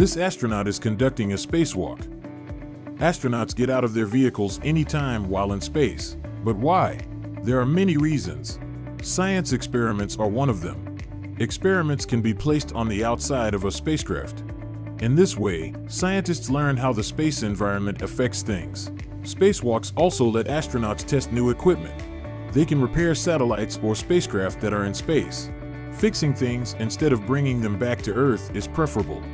This astronaut is conducting a spacewalk. Astronauts get out of their vehicles anytime while in space. But why? There are many reasons. Science experiments are one of them. Experiments can be placed on the outside of a spacecraft. In this way, scientists learn how the space environment affects things. Spacewalks also let astronauts test new equipment. They can repair satellites or spacecraft that are in space. Fixing things instead of bringing them back to Earth is preferable.